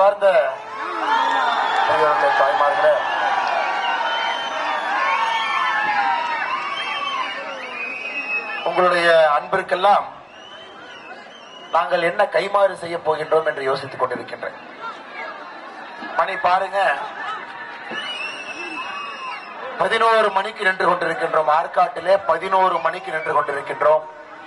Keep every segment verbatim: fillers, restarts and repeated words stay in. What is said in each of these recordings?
அன்பார்ந்த தாய்மார்களே, உங்களுடைய அன்பிற்கெல்லாம் நாங்கள் என்ன கைமாறு செய்ய போகின்றோம் என்று யோசித்துக் கொண்டிருக்கின்றேன். மணி பாருங்க, பதினோரு மணிக்கு நின்று கொண்டிருக்கின்றோம். ஆற்காட்டிலே பதினோரு மணிக்கு நின்று கொண்டிருக்கின்றோம்.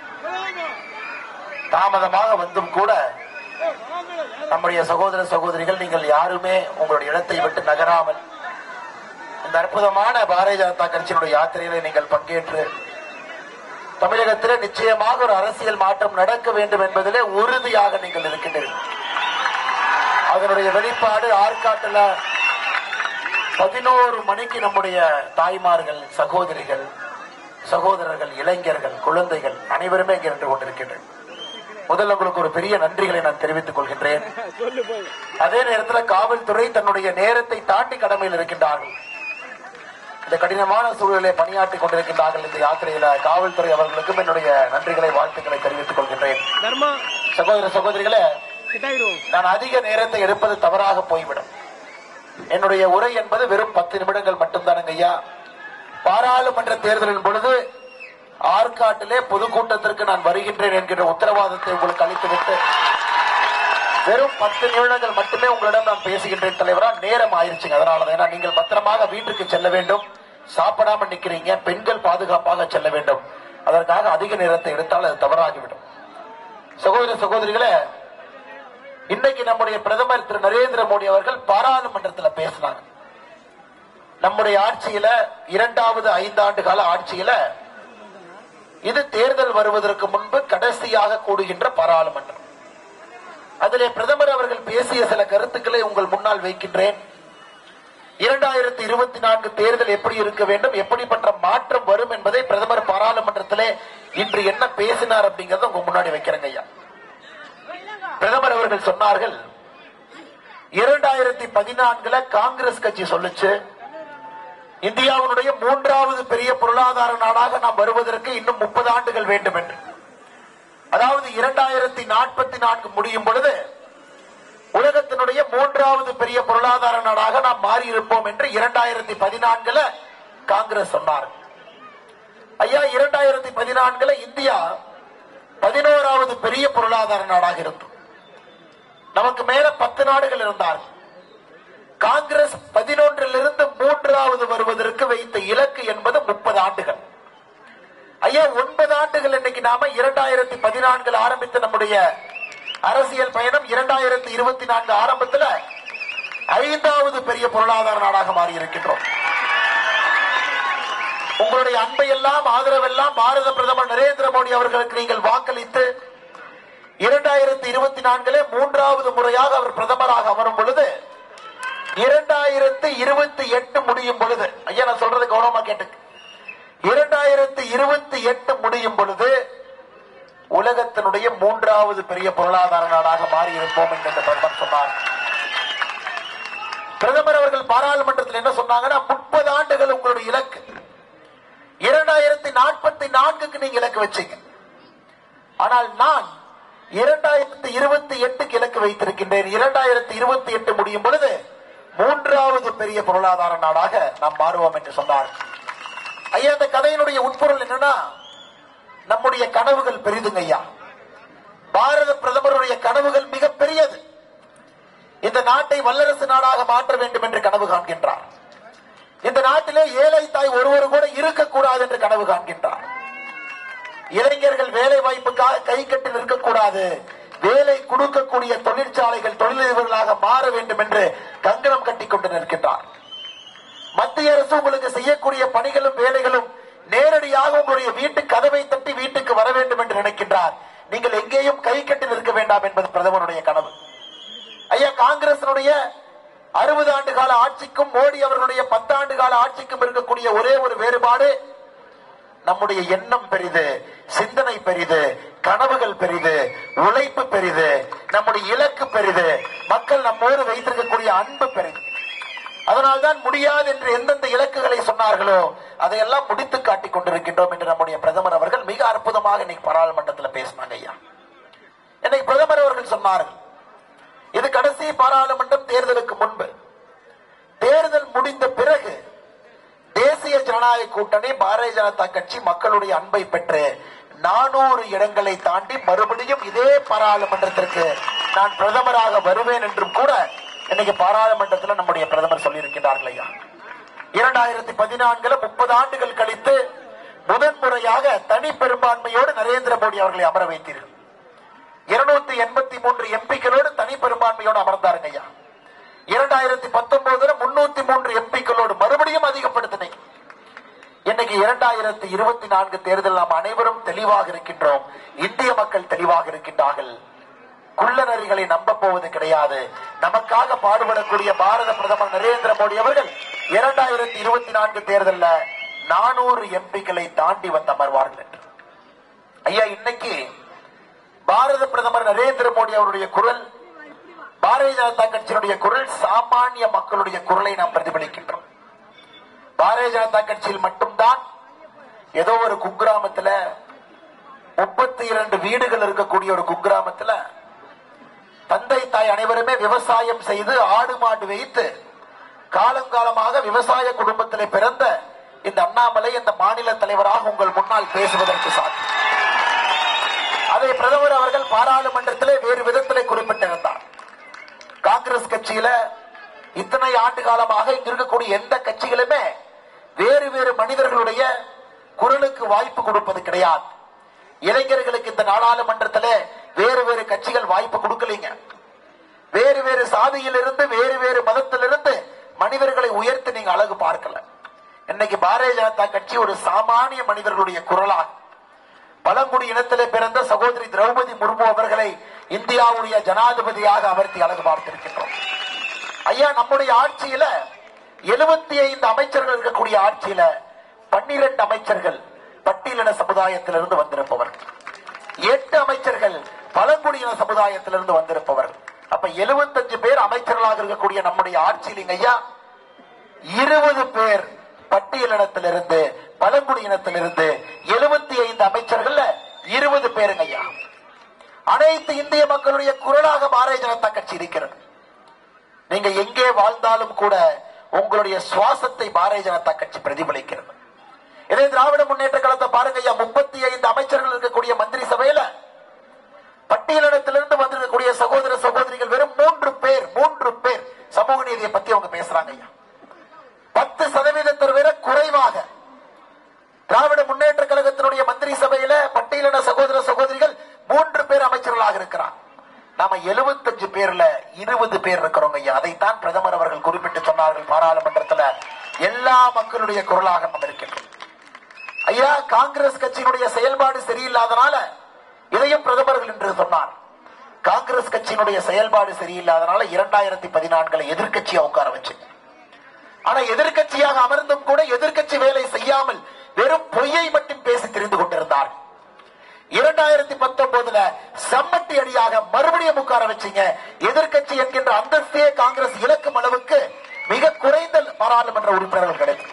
தாமதமாக வந்தும் கூட நம்முடைய சகோதர சகோதரிகள் நீங்கள் யாருமே உங்களுடைய இடத்தை விட்டு நகராமல் இந்த அற்புதமான பாரதிய ஜனதா கட்சியினுடைய யாத்திரையிலே நீங்கள் பங்கேற்று தமிழகத்தில் நிச்சயமாக ஒரு அரசியல் மாற்றம் நடக்க வேண்டும் என்பதிலே உறுதியாக நீங்கள் இருக்கின்றீர்கள். அதனுடைய வெளிப்பாடு ஆற்காட்டில் பதினோரு மணிக்கு நம்முடைய தாய்மார்கள், சகோதரிகள், சகோதரர்கள், இளைஞர்கள், குழந்தைகள் அனைவருமே இங்கே நின்று கொண்டிருக்கின்றனர். முதல்ல உங்களுக்கு ஒரு பெரிய நன்றிகளை நான் தெரிவித்துக் கொள்கின்றேன். அதே நேரத்தில் காவல்துறை தன்னுடைய நேரத்தை தாண்டி கடமையில் இருக்கின்றார்கள். இந்த கடினமான சூழலை பணியாற்றிக் கொண்டிருக்கின்றார்கள். இந்த யாத்திரையில காவல்துறை அவர்களுக்கும் என்னுடைய நன்றிகளை, வாழ்த்துக்களை தெரிவித்துக் கொள்கின்றேன். சகோதர சகோதரிகளே, நான் அதிக நேரத்தை எடுப்பது தவறாக போய்விடும். என்னுடைய உரை என்பது வெறும் பத்து நிமிடங்கள் மட்டும்தானுங்க ஐயா. பாராளுமன்ற தேர்தலின் பொழுது ஆற்காட்டிலே பொதுக்கூட்டத்திற்கு நான் வருகின்றேன் என்கிற உத்தரவாதத்தை உங்களுக்கு அளித்துவிட்டு வெறும் பத்து நிமிடங்கள் மட்டுமே உங்களிடம் நான் பேசுகின்றேன் தலைவரா. நேரம் ஆயிடுச்சுங்க. அதனாலதான் ஏன்னா நீங்கள் பத்திரமாக வீட்டுக்கு செல்ல வேண்டும். சாப்பிடாம நிக்கிறீங்க. பெண்கள் பாதுகாப்பாக செல்ல வேண்டும். அதற்காக அதிக நேரத்தை எடுத்தால் அது தவறாகிவிடும். சகோதர சகோதரிகளே, இன்னைக்கு நம்முடைய பிரதமர் திரு நரேந்திர மோடி அவர்கள் பாராளுமன்றத்தில் பேசினாங்க. நம்முடைய ஆட்சியில இரண்டாவது ஐந்தாண்டு கால ஆட்சியில இது தேர்தல் வருவதற்கு முன்பு கடைசியாக கூடுகின்ற பாராளுமன்றம். அதிலே பிரதமர் அவர்கள் பேசிய சில கருத்துக்களை உங்கள் முன்னால் வைக்கின்றேன். இரண்டாயிரத்தி இருபத்தி நான்கு தேர்தல் எப்படி இருக்க வேண்டும், எப்படிப்பட்ட மாற்றம் வரும் என்பதை பிரதமர் பாராளுமன்றத்திலே இன்று என்ன பேசினார் அப்படிங்கறத உங்க முன்னாடி வைக்கிறேங்க ஐயா. பிரதமர் அவர்கள் சொன்னார்கள், இரண்டாயிரத்தி பதினான்குல காங்கிரஸ் கட்சி சொல்லுச்சு இந்தியாவுடைய மூன்றாவது பெரிய பொருளாதார நாடாக நாம் வருவதற்கு இன்னும் முப்பது ஆண்டுகள் வேண்டும் என்று. அதாவது இரண்டாயிரத்தி நாற்பத்தி நான்கு முடியும் பொழுது உலகத்தினுடைய மூன்றாவது பெரிய பொருளாதார நாடாக நாம் மாறி இருப்போம் என்று இரண்டாயிரத்தி பதினான்குல காங்கிரஸ் சொன்னார். ஐயா, இரண்டாயிரத்தி பதினான்குல இந்தியா பதினோராவது பெரிய பொருளாதார நாடாக இருந்தது. நமக்கு மேல பத்து நாடுகள் இருந்தார்கள். காங்கிரஸ் பதினொன்றிலிருந்து மூன்றாவது வருவதற்கு வைத்த இலக்கு என்பது முப்பது ஆண்டுகள். ஐயா, ஒன்பது ஆண்டுகள் இன்னைக்கு நாம இரண்டாயிரத்தி பதினான்கில் ஆரம்பித்த நம்முடைய அரசியல் பயணம் இரண்டாயிரத்தி இருபத்தி நான்கு ஆரம்பத்தில் ஐந்தாவது பெரிய பொருளாதார நாடாக மாறி இருக்கின்றோம். உங்களுடைய அன்பை எல்லாம், ஆதரவெல்லாம் பாரத பிரதமர் நரேந்திர மோடி அவர்களுக்கு நீங்கள் வாக்களித்து இரண்டாயிரத்தி இருபத்தி நான்கிலே மூன்றாவது முறையாக அவர் பிரதமராக அமரும் பொழுது இரண்டாயிரத்தி இருபத்தி எட்டு முடியும் பொழுது, ஐயா நான் சொல்றது கவனமா கேட்டு, இரண்டாயிரத்தி இருபத்தி எட்டு முடியும் பொழுது உலகத்தினுடைய மூன்றாவது பெரிய பொருளாதார நாடாக மாறி இருப்போம் என்று பிரதமர் சொன்னார். பிரதமர் அவர்கள் பாராளுமன்றத்தில் என்ன சொன்னாங்கன்னா, முப்பது ஆண்டுகள் உங்களுடைய இலக்கு, இரண்டாயிரத்தி நாற்பத்தி நான்குக்கு நீங்க இலக்கு வச்சீங்க. ஆனால் நான் இரண்டாயிரத்தி இருபத்தி எட்டுக்கு இலக்கு வைத்திருக்கின்றேன். இரண்டாயிரத்தி இருபத்தி எட்டு முடியும் பொழுது மூன்றாவது பெரிய பொருளாதார நாடாக நாம் மாறுவோம் என்று சொன்னார். ஐயா, இந்த கதையினுடைய உட்பொருள் என்னன்னா, நம்முடைய கனவுகள் பெரிதுங்க ஐயா. பாரத பிரதமருடைய கனவுகள் மிக பெரியது. இந்த நாட்டை வல்லரசு நாடாக மாற்ற வேண்டும் என்று கனவு காண்கின்றார். இந்த நாட்டிலே ஏழை தாய் ஒருவர் கூட இருக்கக்கூடாது என்று கனவு காண்கின்றார். இளைஞர்கள் வேலை வாய்ப்புக்காக கை கட்டி நிற்கக்கூடாது, வேலை கொடுக்கக்கூடிய தொழிற்சாலைகள் தொழிலதிபர்களாக மாற வேண்டும் என்று கங்கணம் கட்டிக் கொண்டு நிற்கின்றார். மத்திய அரசு உங்களுக்கு செய்யக்கூடிய பணிகளும் வேலைகளும் நேரடியாக உங்களுடைய வீட்டு கதவை தட்டி வீட்டுக்கு வர வேண்டும் என்று நினைக்கின்றார். நீங்கள் எங்கேயும் கை கட்டி நிற்க வேண்டாம் என்பது பிரதமருடைய கனவு. ஐயா, காங்கிரசினுடைய அறுபது ஆண்டு கால ஆட்சிக்கும் மோடி அவர்களுடைய பத்தாண்டு கால ஆட்சிக்கும் இருக்கக்கூடிய ஒரே ஒரு வேறுபாடு, நம்முடைய எண்ணம் பெரிது, சிந்தனை பெரிது, கனவுகள் பெரிது, உழைப்பு பெரிது, நம்முடைய இலக்கு பெரிது, மக்கள் நம்மோடு வைத்திருக்கக்கூடிய அன்பு பெரிது. அதனால்தான் முடியாது என்று எந்தெந்த இலக்குகளை சொன்னார்களோ அதையெல்லாம் முடித்து காட்டிக் கொண்டிருக்கின்றோம் என்று நம்முடைய பிரதமர் அவர்கள் மிக அற்புதமாக இன்னைக்கு பாராளுமன்றத்தில் பேசினாங்க ஐயா. இன்னைக்கு பிரதமர் அவர்கள் சொன்னார்கள், இது கடைசி பாராளுமன்றம் தேர்தலுக்கு முன்பு. தேர்தல் முடிந்த பிறகு தேசிய ஜனநாயக கூட்டணி பாரதிய ஜனதா கட்சி மக்களுடைய அன்பை பெற்று நானூறு இடங்களை தாண்டி மறுபடியும் இதே பாராளுமன்றத்திற்கு நான் பிரதமராக வருவேன் என்றும் கூட இன்னைக்கு பாராளுமன்றத்தில் நம்முடைய பிரதமர் சொல்லியிருக்கிறார்கள் ஐயா. இரண்டாயிரத்தி பதினான்குல முப்பது ஆண்டுகள் கழித்து முதன்முறையாக தனி பெரும்பான்மையோடு நரேந்திர மோடி அவர்களை அமர வைத்தீர்கள். இருநூத்தி எண்பத்தி மூன்று எம்பிக்களோடு தனி பெரும்பான்மையோடு அமர்ந்தாருங்க ஐயா. இரண்டாயிரத்தி பத்தொன்பதுல முன்னூத்தி மூன்று எம்பிக்களோடு மறுபடியும் அதிகப்படுத்தினீங்க. இன்னைக்கு இரண்டாயிரத்தி இருபத்தி நான்கு தேர்தல் நாம் அனைவரும் தெளிவாக இருக்கின்றோம். இந்திய மக்கள் தெளிவாக இருக்கின்றார்கள். குள்ளநரிகளை நம்ப போவது கிடையாது. நமக்காக பாடுபடக்கூடிய பாரத பிரதமர் நரேந்திர மோடி அவர்கள் இரண்டாயிரத்தி இருபத்தி நான்கு தேர்தலில் நானூறு எம்பிக்களை தாண்டி வந்து அமர்வார்கள் என்று ஐயா. இன்னைக்கு பாரத பிரதமர் நரேந்திர மோடி அவருடைய குரல், பாரதிய ஜனதா கட்சியினுடைய குரல், சாமானிய மக்களுடைய குரலை நாம் பிரதிபலிக்கின்றோம். பாரதிய ஜனதா கட்சியில் மட்டும்தான் ஏதோ ஒரு குக்கிராமத்துல முப்பத்தி இரண்டு வீடுகள் இருக்கக்கூடிய ஒரு குக்கிராமத்துல தந்தை தாய் அனைவருமே விவசாயம் செய்து ஆடு மாடு வைத்து காலங்காலமாக விவசாய குடும்பத்திலே பிறந்த இந்த அண்ணாமலை இந்த மாநில தலைவராக உங்கள் முன்னால் பேசுவதற்கு சாத்தியம். அதை பிரதமர் அவர்கள் பாராளுமன்றத்திலே வேறு விதத்திலே குறிப்பிட்டிருந்தார். காங்கிரஸ் கட்சியில இத்தனை ஆண்டு காலமாக இங்க இருக்கக்கூடிய எந்த கட்சிகளுமே வேறு வேறு மனிதர்களுடைய குரலுக்கு வாய்ப்பு கொடுப்பது கிடையாது. இளைஞர்களுக்கு இந்த நாடாளுமன்றத்திலே வேறு வேறு கட்சிகள் வாய்ப்பு கொடுக்கலீங்க. வேறு வேறு சாதியில் இருந்து வேறு வேறு மதத்திலிருந்து மனிதர்களை உயர்த்தி நீங்க அழகு பார்க்கல. இன்னைக்கு பாரதிய ஜனதா கட்சி ஒரு சாமானிய மனிதர்களுடைய குரலாக பழங்குடி இனத்திலே பிறந்த சகோதரி திரௌபதி முர்மு அவர்களை இந்தியாவுடைய ஜனாதிபதியாக அமர்த்தி அழகு பார்த்திருக்கின்றோம். ஐயா, நம்முடைய ஆட்சியில எழுபத்தி ஐந்து அமைச்சர்கள் இருக்கக்கூடிய ஆட்சியில பன்னிரண்டு அமைச்சர்கள் பட்டியலின சமுதாயத்திலிருந்து வந்திருப்பவர்கள், எட்டு அமைச்சர்கள் பழங்குடியின சமுதாயத்திலிருந்து வந்திருப்பவர்கள். அப்ப எழுபத்தஞ்சு பேர் அமைச்சர்களாக இருக்கக்கூடிய நம்முடைய ஆட்சியில் ஐயா இருபது பேர் பட்டியலினத்திலிருந்து பழங்குடியினத்திலிருந்து எழுபத்தி ஐந்து அமைச்சர்கள் இருபது பேருங்க ஐயா. அனைத்து இந்திய மக்களுடைய குரலாக பாரதிய ஜனதா கட்சி இருக்கிறது. நீங்க எங்கே வாழ்ந்தாலும் கூட உங்களுடைய சுவாசத்தை பாரதிய ஜனதா கட்சி பிரதிபலிக்கிறது. இதே திராவிட முன்னேற்ற கழகத்தை பாருங்க ஐயா, முப்பத்தி ஐந்து அமைச்சர்கள் இருக்கக்கூடிய மந்திரி சபையில பட்டியலினத்திலிருந்து வந்திருக்கக்கூடிய சகோதர சகோதரிகள் வெறும் மூன்று பேர் மூன்று பேர் சமூக நீதியை பத்தி அவங்க பேசுறாங்க ஐயா. பத்து சதவீதத்தை விட குறைவாக திராவிட முன்னேற்ற கழகத்தினுடைய மந்திரி சபையில பட்டியலின சகோதர சகோதரிகள் மூன்று பேர் அமைச்சர்களாக இருக்கிறார். நாம எழுபத்தஞ்சு பேர்ல இருபது பேர் இருக்கிறோம் ஐயா. அதைத்தான் பிரதமர் அவர்கள் குறிப்பிட்டு சொன்னார்கள் பாராளுமன்றத்தில் எல்லா மக்களுடைய குரலாக நம்ம இருக்கின்றோம் ஐயா. காங்கிரஸ் கட்சியினுடைய செயல்பாடு சரியில்லாதனால இதையும் பிரதமர்கள் என்று சொன்னார். காங்கிரஸ் கட்சியினுடைய செயல்பாடு சரியில்லாதனால இரண்டாயிரத்தி பதினான்குல எதிர்கட்சியா உட்கார வச்சு, ஆனா எதிர்கட்சியாக அமர்ந்தும் கூட எதிர்கட்சி வேலை செய்யாமல் வெறும் பொய்யை மட்டும் பேசி தெரிந்து கொண்டிருந்தார். இரண்டாயிரத்தி பத்தொன்பதுல சம்மட்டி அடியாக மறுபடியும் உட்கார வச்சீங்க. எதிர்கட்சி என்கின்ற அந்தஸ்தே காங்கிரஸ் இலக்கும் அளவுக்கு மிக குறைந்த பாராளுமன்ற உறுப்பினர்கள் கிடைக்கும்.